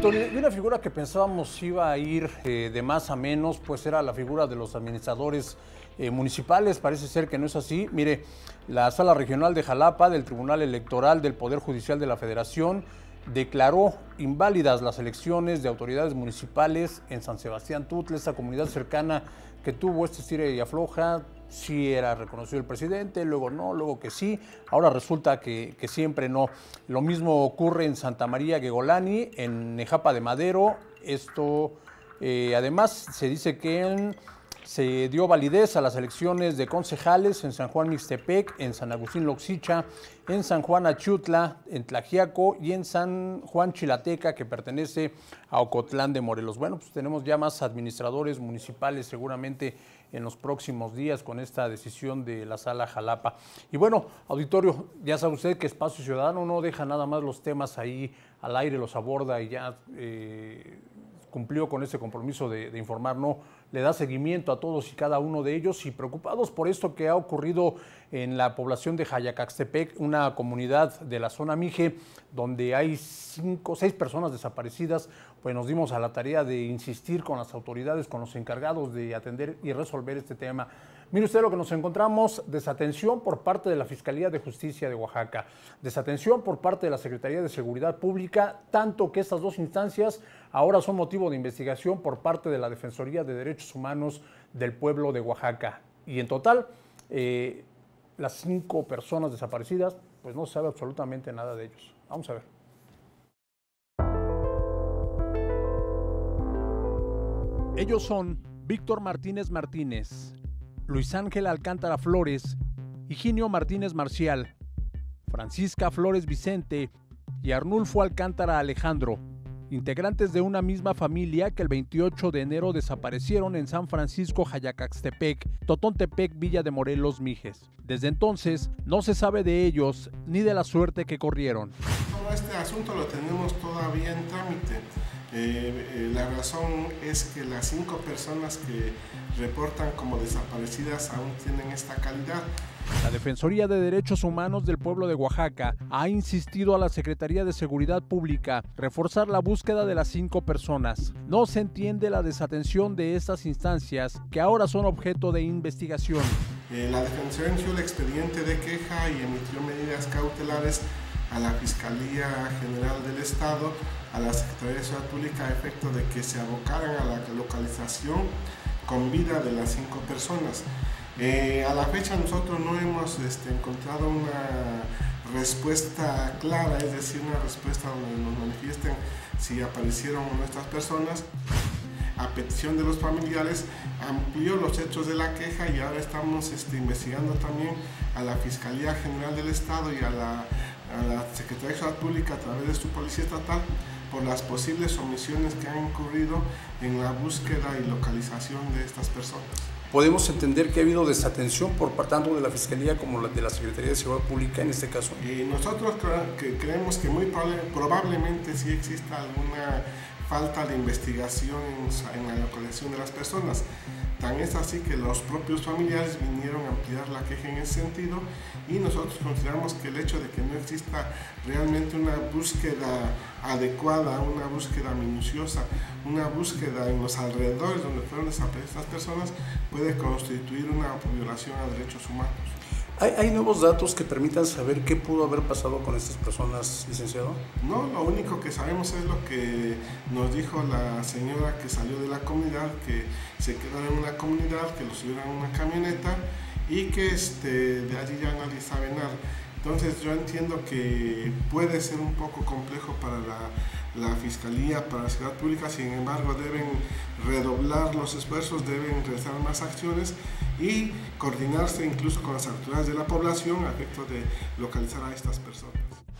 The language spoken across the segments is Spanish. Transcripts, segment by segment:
Auditorio, y una figura que pensábamos iba a ir de más a menos, pues era la figura de los administradores municipales. Parece ser que no es así. Mire, la Sala Regional de Jalapa del Tribunal Electoral del Poder Judicial de la Federación declaró inválidas las elecciones de autoridades municipales en San Sebastián Tutla, esta comunidad cercana que tuvo este estira y afloja. Sí era reconocido el presidente, luego no, luego que sí, ahora resulta que siempre no. Lo mismo ocurre en Santa María Guegolani, en Nejapa de Madero. Esto además se dice que se dio validez a las elecciones de concejales en San Juan Mixtepec, en San Agustín Loxicha, en San Juan Achutla, en Tlaxiaco y en San Juan Chilateca, que pertenece a Ocotlán de Morelos. Bueno, pues tenemos ya más administradores municipales seguramente en los próximos días con esta decisión de la Sala Jalapa. Y bueno, auditorio, ya sabe usted que Espacio Ciudadano no deja nada más los temas ahí al aire, los aborda y ya cumplió con ese compromiso de informar, no, le da seguimiento a todos y cada uno de ellos, y preocupados por esto que ha ocurrido en la población de Jayacaxtepec, una comunidad de la zona Mije, donde hay 6 personas desaparecidas. Pues nos dimos a la tarea de insistir con las autoridades, con los encargados de atender y resolver este tema. Mire usted lo que nos encontramos: desatención por parte de la Fiscalía de Justicia de Oaxaca, desatención por parte de la Secretaría de Seguridad Pública, tanto que estas dos instancias ahora son motivo de investigación por parte de la Defensoría de Derechos Humanos del pueblo de Oaxaca. Y en total, las 5 personas desaparecidas, pues no se sabe absolutamente nada de ellos. Vamos a ver. Ellos son Víctor Martínez Martínez, Luis Ángel Alcántara Flores, Higinio Martínez Marcial, Francisca Flores Vicente y Arnulfo Alcántara Alejandro, integrantes de una misma familia que el 28 de enero desaparecieron en San Francisco Jayacaxtepec, Totontepec, Villa de Morelos, Mijes. Desde entonces no se sabe de ellos ni de la suerte que corrieron. Todo este asunto lo tenemos todavía en trámite. La razón es que las 5 personas que reportan como desaparecidas aún tienen esta calidad. La Defensoría de Derechos Humanos del pueblo de Oaxaca ha insistido a la Secretaría de Seguridad Pública reforzar la búsqueda de las 5 personas. No se entiende la desatención de estas instancias que ahora son objeto de investigación. La Defensoría inició el expediente de queja y emitió medidas cautelares a la Fiscalía General del Estado, a la Secretaría de Seguridad Pública, a efecto de que se abocaran a la localización con vida de las 5 personas. A la fecha nosotros no hemos encontrado una respuesta clara, es decir, una respuesta donde nos manifiesten si aparecieron nuestras personas. A petición de los familiares, amplió los hechos de la queja y ahora estamos investigando también a la Fiscalía General del Estado y a la Secretaría de Seguridad Pública a través de su Policía Estatal por las posibles omisiones que han ocurrido en la búsqueda y localización de estas personas. ¿Podemos entender que ha habido desatención por tanto de la Fiscalía como de la Secretaría de Seguridad Pública en este caso? Nosotros creemos que muy probablemente sí exista alguna falta de investigación en la localización de las personas. Tan es así que los propios familiares vinieron a ampliar la queja en ese sentido, y nosotros consideramos que el hecho de que no exista realmente una búsqueda adecuada, una búsqueda minuciosa, una búsqueda en los alrededores donde fueron desaparecidas estas personas, puede constituir una violación a derechos humanos. ¿Hay nuevos datos que permitan saber qué pudo haber pasado con estas personas, licenciado? No, lo único que sabemos es lo que nos dijo la señora que salió de la comunidad, que se quedaron en una comunidad, que los subieron en una camioneta y que de allí ya nadie sabe nada. Entonces yo entiendo que puede ser un poco complejo para la Fiscalía, para la Seguridad Pública. Sin embargo, deben redoblar los esfuerzos, deben realizar más acciones y coordinarse incluso con las autoridades de la población a efecto de localizar a estas personas.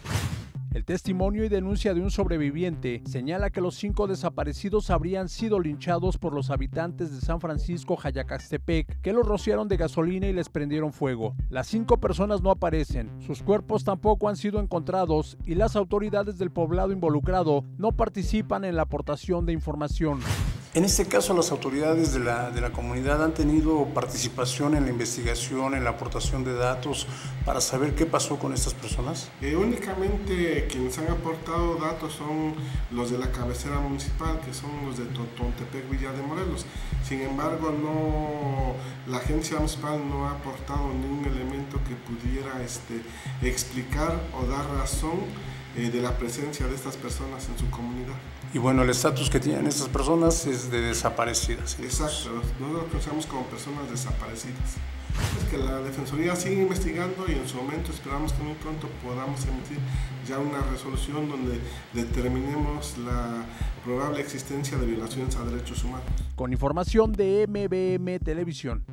El testimonio y denuncia de un sobreviviente señala que los 5 desaparecidos habrían sido linchados por los habitantes de San Francisco Jayacaxtepec, que los rociaron de gasolina y les prendieron fuego. Las 5 personas no aparecen, sus cuerpos tampoco han sido encontrados y las autoridades del poblado involucrado no participan en la aportación de información. En este caso, las autoridades de la comunidad han tenido participación en la investigación, en la aportación de datos para saber qué pasó con estas personas. Únicamente quienes han aportado datos son los de la cabecera municipal, que son los de Totontepec, Villa de Morelos. Sin embargo, la agencia municipal no ha aportado ningún elemento que pudiera explicar o dar razón de la presencia de estas personas en su comunidad. Y bueno, el estatus que tienen estas personas es de desaparecidas. Exacto, nosotros lo pensamos como personas desaparecidas. Es que la Defensoría sigue investigando y en su momento esperamos que muy pronto podamos emitir ya una resolución donde determinemos la probable existencia de violaciones a derechos humanos. Con información de MBM Televisión.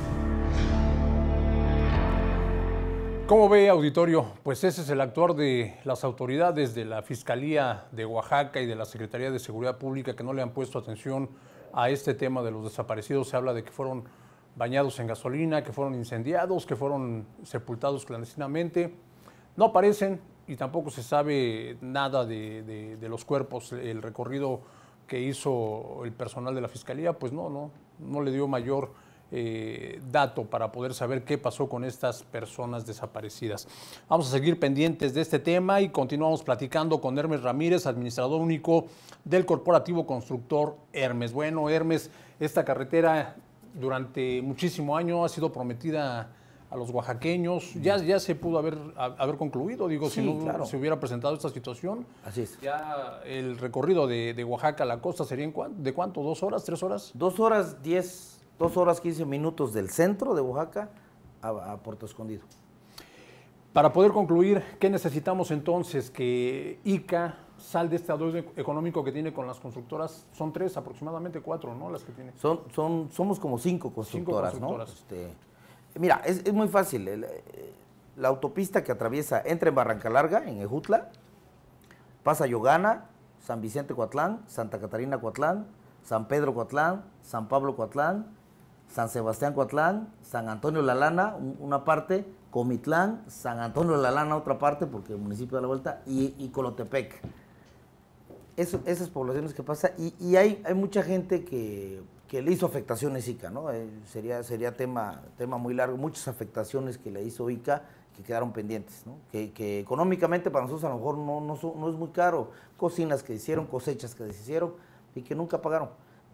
¿Cómo ve, auditorio? Pues ese es el actuar de las autoridades de la Fiscalía de Oaxaca y de la Secretaría de Seguridad Pública, que no le han puesto atención a este tema de los desaparecidos. Se habla de que fueron bañados en gasolina, que fueron incendiados, que fueron sepultados clandestinamente. No aparecen y tampoco se sabe nada de los cuerpos. El recorrido que hizo el personal de la Fiscalía, pues no le dio mayor dato para poder saber qué pasó con estas personas desaparecidas. Vamos a seguir pendientes de este tema y continuamos platicando con Hermes Ramírez, administrador único del Corporativo Constructor Hermes. Bueno, Hermes, esta carretera durante muchísimo año ha sido prometida a los oaxaqueños, ya se pudo haber concluido, digo, sí, si no claro. Se hubiera presentado esta situación. Así es. Ya el recorrido de Oaxaca a la costa sería ¿de cuánto? ¿2 horas? ¿3 horas? 2 horas 10, 2 horas 15 minutos del centro de Oaxaca a Puerto Escondido. Para poder concluir, ¿qué necesitamos entonces? Que ICA sal de este adeudo económico que tiene con las constructoras. Son 3, aproximadamente 4, ¿no? Las que tiene. Somos como 5 constructoras, ¿no? Mira, es muy fácil. La autopista que atraviesa, entra en Barranca Larga, en Ejutla, pasa Yogana, San Vicente Coatlán, Santa Catarina Coatlán, San Pedro Coatlán, San Pablo Coatlán, San Sebastián Coatlán, San Antonio La Lana, una parte, Comitlán, San Antonio La Lana, otra parte, porque el municipio da la vuelta, y Colotepec. Esas poblaciones que pasa, y hay mucha gente que le hizo afectaciones ICA, ¿no? Sería tema muy largo, muchas afectaciones que le hizo ICA que quedaron pendientes, ¿no? Que económicamente para nosotros a lo mejor no es muy caro, cocinas que hicieron, cosechas que deshicieron y que nunca pagaron,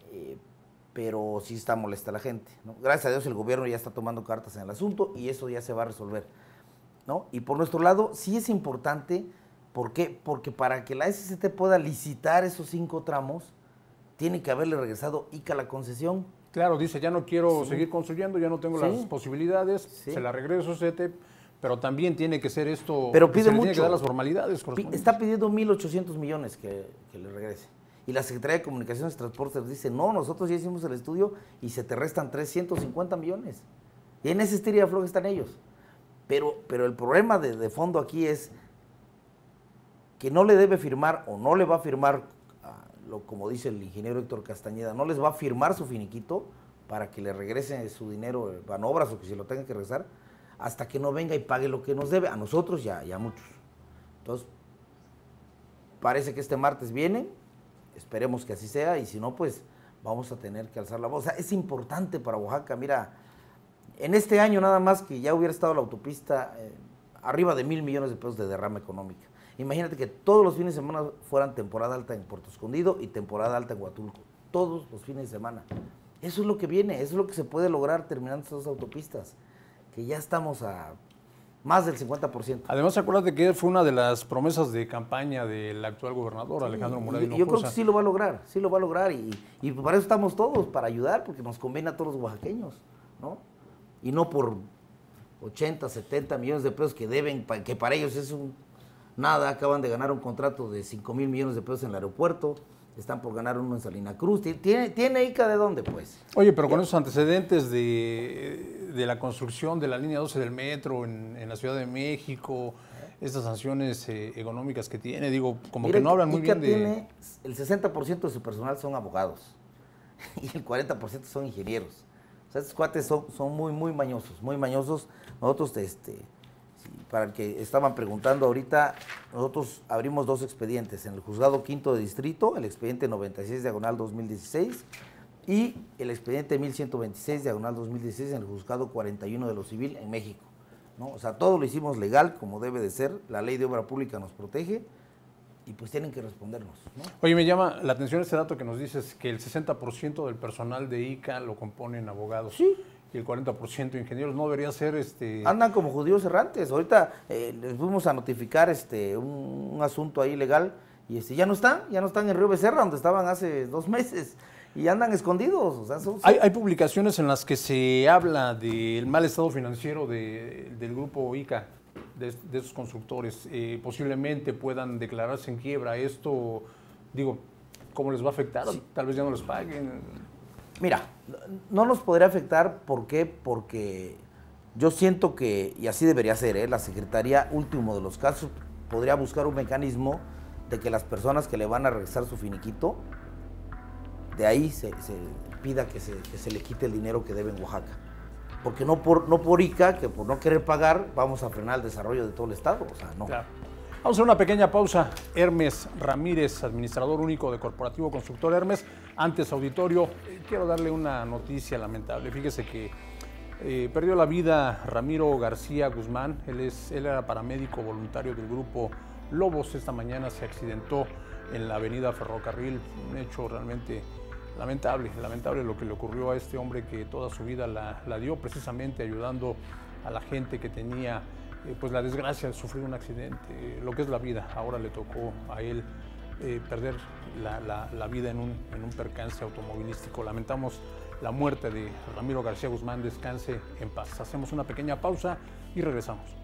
pero sí está molesta la gente, ¿no? Gracias a Dios el gobierno ya está tomando cartas en el asunto y eso ya se va a resolver, ¿no? Y por nuestro lado sí es importante. ¿Por qué? Porque para que la SCT pueda licitar esos 5 tramos, tiene que haberle regresado ICA la concesión. Claro, dice, ya no quiero seguir construyendo, ya no tengo las posibilidades, se la regreso, pero también tiene que ser esto, pero pide mucho. Tiene que dar las formalidades. Está pidiendo 1.800 millones que le regrese. Y la Secretaría de Comunicaciones y Transportes dice, no, nosotros ya hicimos el estudio y se te restan 350 millones. Y en ese estiria afloja están ellos. Pero el problema de fondo aquí es que no le debe firmar o no le va a firmar, como dice el ingeniero Héctor Castañeda, no les va a firmar su finiquito para que le regresen su dinero, manobras o que se lo tenga que regresar, hasta que no venga y pague lo que nos debe, a nosotros ya muchos. Entonces, parece que este martes viene, esperemos que así sea, y si no, pues vamos a tener que alzar la voz. O sea, es importante para Oaxaca, mira, en este año nada más que ya hubiera estado la autopista, arriba de 1,000 millones de pesos de derrama económica. Imagínate que todos los fines de semana fueran temporada alta en Puerto Escondido y temporada alta en Huatulco. Todos los fines de semana. Eso es lo que viene, eso es lo que se puede lograr terminando estas autopistas, que ya estamos a más del 50%. Además, acuérdate que fue una de las promesas de campaña del actual gobernador, Alejandro Murat Hinojosa. Yo creo que sí lo va a lograr, y para eso estamos todos, para ayudar, porque nos conviene a todos los oaxaqueños, ¿no? Y no por 80, 70 millones de pesos que deben, que para ellos es nada. Acaban de ganar un contrato de 5,000 millones de pesos en el aeropuerto, están por ganar uno en Salina Cruz. ¿Tiene ICA de dónde, pues? Oye, pero con esos antecedentes de la construcción de la línea 12 del metro en la Ciudad de México, estas sanciones económicas que tiene, digo, como que no hablan muy bien de... Tiene el 60% de su personal son abogados y el 40% son ingenieros. O sea, estos cuates son muy mañosos, muy mañosos. Nosotros, para el que estaban preguntando ahorita, nosotros abrimos 2 expedientes, en el Juzgado Quinto de Distrito, el expediente 96/2016, y el expediente 1126/2016 en el Juzgado 41 de lo Civil en México, ¿no? O sea, todo lo hicimos legal, como debe de ser, la ley de obra pública nos protege, y pues tienen que respondernos, ¿no? Oye, me llama la atención este dato que nos dices, que el 60% del personal de ICA lo componen abogados. Sí. Y el 40% ingenieros. No debería ser Andan como judíos errantes. Ahorita les fuimos a notificar un asunto ahí legal y ya no están en Río Becerra, donde estaban hace 2 meses, y andan escondidos. O sea, hay publicaciones en las que se habla del mal estado financiero del grupo ICA, de esos constructores. Posiblemente puedan declararse en quiebra. Esto, digo, ¿cómo les va a afectar? Sí. Tal vez ya no les paguen. Mira, no nos podría afectar, ¿por qué? Porque yo siento que, y así debería ser, la Secretaría, último de los casos, podría buscar un mecanismo de que las personas que le van a regresar su finiquito, de ahí se pida que se le quite el dinero que debe en Oaxaca. Porque no por ICA, que por no querer pagar, vamos a frenar el desarrollo de todo el Estado, o sea, no. Claro. Vamos a hacer una pequeña pausa. Hermes Ramírez, administrador único de Corporativo Constructor Hermes. Antes, auditorio, quiero darle una noticia lamentable. Fíjese que perdió la vida Ramiro García Guzmán. Él era paramédico voluntario del grupo Lobos. Esta mañana se accidentó en la avenida Ferrocarril. Un hecho realmente lamentable lo que le ocurrió a este hombre que toda su vida la dio precisamente ayudando a la gente que tenía pues la desgracia de sufrir un accidente, lo que es la vida. Ahora le tocó a él perder la vida en un percance automovilístico. Lamentamos la muerte de Ramiro García Guzmán. Descanse en paz. Hacemos una pequeña pausa y regresamos.